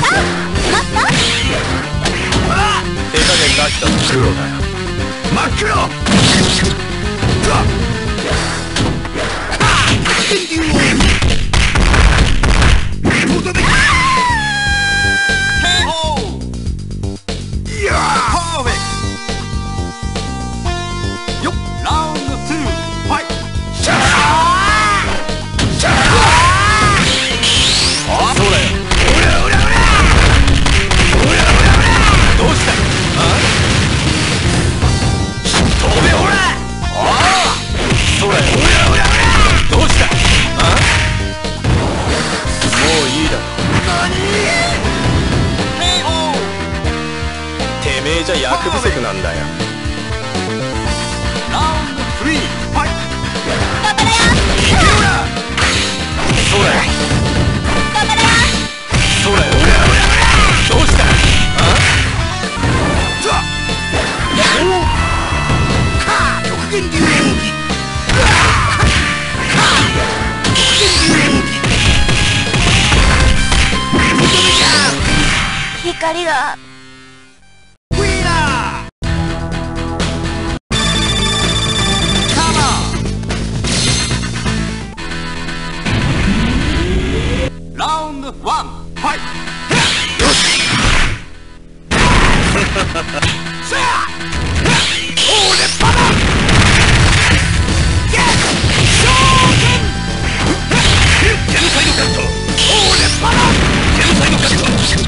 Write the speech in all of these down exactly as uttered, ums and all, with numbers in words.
手加減出した黒だよ。真っ黒。てめえじゃ役不足なんだよ。ラウンドスリー、ファイト。頑張れよ。いけよな。そうだよ。頑張れよ。そうだよ。どうした？あ？かあ、極限流動機。 光がラウンドワン、ファイト。よし。さあ、オーレパダ。ゲッショーゲン。ジェノサイドカット。オーレパダ。ジェノサイドカット。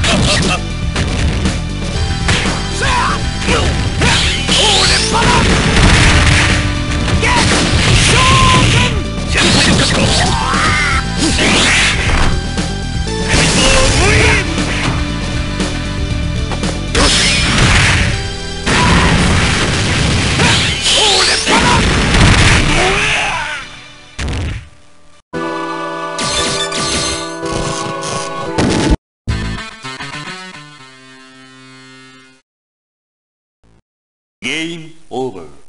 さあ、オーレパダ。ゲッショーゲン。ジェノサイドカット。ゲームオーバー。